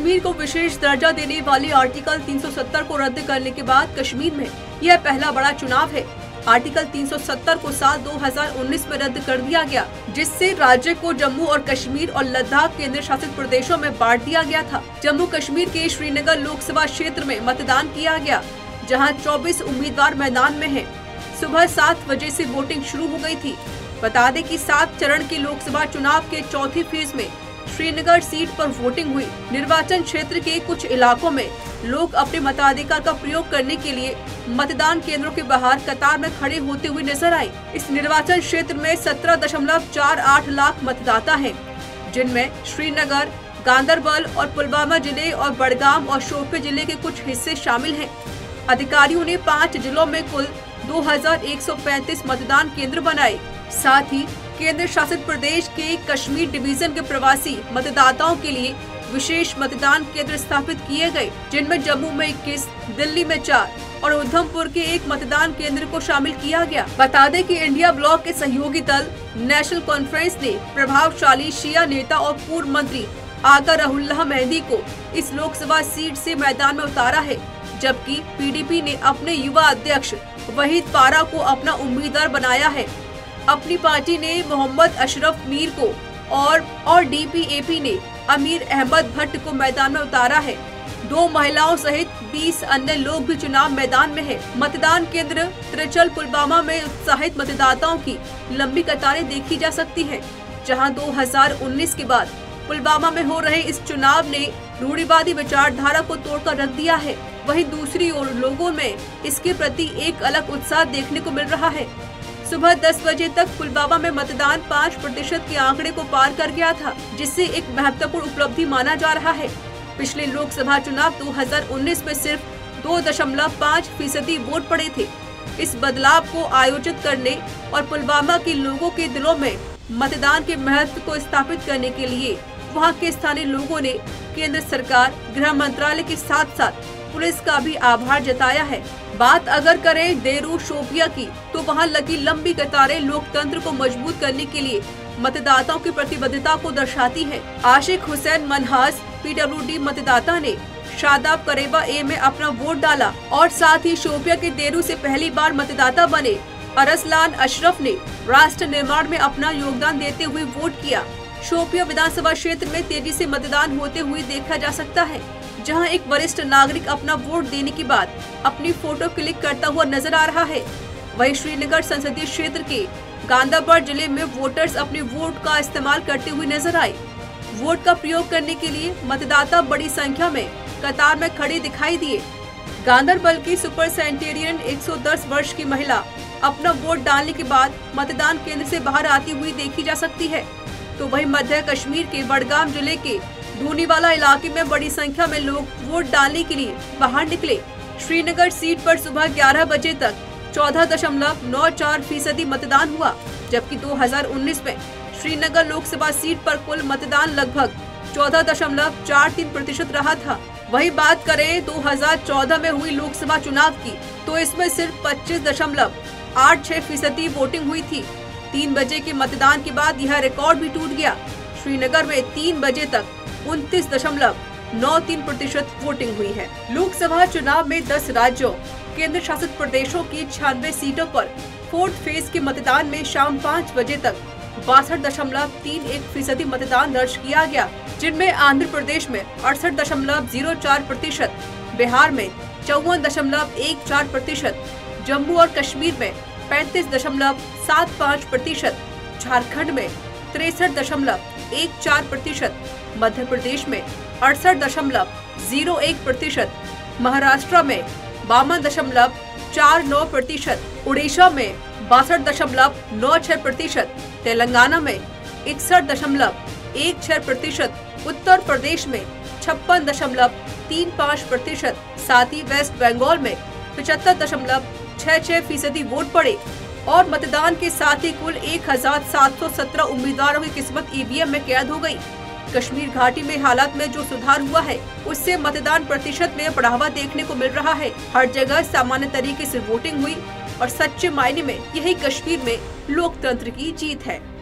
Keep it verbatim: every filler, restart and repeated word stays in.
कश्मीर को विशेष दर्जा देने वाले आर्टिकल तीन सौ सत्तर को रद्द करने के बाद कश्मीर में यह पहला बड़ा चुनाव है। आर्टिकल तीन सौ सत्तर को साल दो हज़ार उन्नीस में रद्द कर दिया गया, जिससे राज्य को जम्मू और कश्मीर और लद्दाख केंद्र शासित प्रदेशों में बांट दिया गया था। जम्मू कश्मीर के श्रीनगर लोकसभा क्षेत्र में मतदान किया गया, जहां चौबीस उम्मीदवार मैदान में हैं। सुबह सात बजे से वोटिंग शुरू हो गई थी। बता दें कि सात चरण के लोकसभा चुनाव के चौथे फेज में श्रीनगर सीट पर वोटिंग हुई। निर्वाचन क्षेत्र के कुछ इलाकों में लोग अपने मताधिकार का प्रयोग करने के लिए मतदान केंद्रों के बाहर कतार में खड़े होते हुए नजर आए। इस निर्वाचन क्षेत्र में सत्रह दशमलव चार आठ लाख मतदाता हैं, जिनमें श्रीनगर, गांदरबल और पुलवामा जिले और बड़गाम और शोपियां जिले के कुछ हिस्से शामिल हैं। अधिकारियों ने पाँच जिलों में कुल दो हज़ार एक सौ पैंतीस मतदान केंद्र बनाए। साथ ही केंद्र शासित प्रदेश के कश्मीर डिवीजन के प्रवासी मतदाताओं के लिए विशेष मतदान केंद्र स्थापित किए गए, जिनमें जम्मू में इक्कीस, दिल्ली में चार और उधमपुर के एक मतदान केंद्र को शामिल किया गया। बता दें कि इंडिया ब्लॉक के सहयोगी दल नेशनल कॉन्फ्रेंस ने प्रभावशाली शिया नेता और पूर्व मंत्री आगा रहुल्लाह मेहदी को इस लोकसभा सीट से मैदान में उतारा है, जबकि पीडीपी ने अपने युवा अध्यक्ष वहीद पारा को अपना उम्मीदवार बनाया है। अपनी पार्टी ने मोहम्मद अशरफ मीर को और और डीपीएपी ने अमीर अहमद भट्ट को मैदान में उतारा है। दो महिलाओं सहित बीस अन्य लोग भी चुनाव मैदान में हैं। मतदान केंद्र त्रिचल पुलवामा में उत्साहित मतदाताओं की लंबी कतारें देखी जा सकती हैं, जहां दो हज़ार उन्नीस के बाद पुलवामा में हो रहे इस चुनाव ने रूढ़िवादी विचारधारा को तोड़कर रख दिया है। वहीं दूसरी ओर लोगों में इसके प्रति एक अलग उत्साह देखने को मिल रहा है। सुबह दस बजे तक पुलवामा में मतदान पाँच प्रतिशत के आंकड़े को पार कर गया था, जिससे एक महत्वपूर्ण उपलब्धि माना जा रहा है। पिछले लोकसभा चुनाव दो हज़ार उन्नीस में सिर्फ दो दशमलव पाँच फीसदी वोट पड़े थे। इस बदलाव को आयोजित करने और पुलवामा के लोगों के दिलों में मतदान के महत्व को स्थापित करने के लिए वहां के स्थानीय लोगों ने केंद्र सरकार, गृह मंत्रालय के साथ साथ पुलिस का भी आभार जताया है। बात अगर करें देरू शोपियां की, तो वहां लगी लंबी कतारें लोकतंत्र को मजबूत करने के लिए मतदाताओं की प्रतिबद्धता को दर्शाती है। आशिक हुसैन मनहास पीडब्ल्यूडी मतदाता ने शादाब करेबा ए में अपना वोट डाला और साथ ही शोपियां के देरू से पहली बार मतदाता बने अरसलान अशरफ ने राष्ट्र निर्माण में अपना योगदान देते हुए वोट किया। शोपियां विधानसभा क्षेत्र में तेजी से मतदान होते हुए देखा जा सकता है, जहां एक वरिष्ठ नागरिक अपना वोट देने के बाद अपनी फोटो क्लिक करता हुआ नजर आ रहा है। वहीं श्रीनगर संसदीय क्षेत्र के गांदरबल जिले में वोटर्स अपने वोट का इस्तेमाल करते हुए नजर आए। वोट का प्रयोग करने के लिए मतदाता बड़ी संख्या में कतार में खड़े दिखाई दिए। गांदरबल की सुपर सेंटेरियन एक सौ दस वर्ष की महिला अपना वोट डालने के बाद मतदान केंद्र से बाहर आती हुई देखी जा सकती है। तो वहीं मध्य कश्मीर के बड़गाम जिले के धूनीवाला इलाके में बड़ी संख्या में लोग वोट डालने के लिए बाहर निकले। श्रीनगर सीट पर सुबह ग्यारह बजे तक चौदह दशमलव नौ चार फीसदी मतदान हुआ, जबकि दो हज़ार उन्नीस में श्रीनगर लोकसभा सीट पर कुल मतदान लगभग चौदह दशमलव चार तीन प्रतिशत रहा था। वही बात करें दो हज़ार चौदह में हुई लोकसभा चुनाव की, तो इसमें सिर्फ पच्चीस दशमलव आठ छह फीसदी वोटिंग हुई थी। तीन बजे के मतदान के बाद यह रिकॉर्ड भी टूट गया। श्रीनगर में तीन बजे तक उनतीस दशमलव नौ तीन प्रतिशत वोटिंग हुई है। लोकसभा चुनाव में दस राज्यों, केंद्र शासित प्रदेशों की छियानवे सीटों पर फोर्थ फेज के मतदान में शाम पाँच बजे तक बासठ दशमलव तीन एक फीसदी मतदान दर्ज किया गया, जिनमें आंध्र प्रदेश में अड़सठ दशमलव जीरो चार प्रतिशत, बिहार में चौवन दशमलव एक चार प्रतिशत, जम्मू और कश्मीर में पैंतीस दशमलव सात पाँच प्रतिशत, झारखंड में तिरसठ दशमलव एक चार प्रतिशत, मध्य प्रदेश में अड़सठ दशमलव जीरो एक प्रतिशत, महाराष्ट्र में बावन दशमलव चार नौ प्रतिशत, उड़ीसा में बासठ दशमलव नौ छह प्रतिशत, तेलंगाना में इकसठ दशमलव एक छह प्रतिशत, उत्तर प्रदेश में छप्पन दशमलव तीन पाँच प्रतिशत, साथ ही वेस्ट बंगाल में पचहत्तर दशमलव छह छह फीसदी वोट पड़े और मतदान के साथ ही कुल एक हजार सात सौ सत्रह उम्मीदवारों की किस्मत ईवीएम में कैद हो गई। कश्मीर घाटी में हालात में जो सुधार हुआ है, उससे मतदान प्रतिशत में बढ़ावा देखने को मिल रहा है। हर जगह सामान्य तरीके से वोटिंग हुई और सच्चे मायने में यही कश्मीर में लोकतंत्र की जीत है।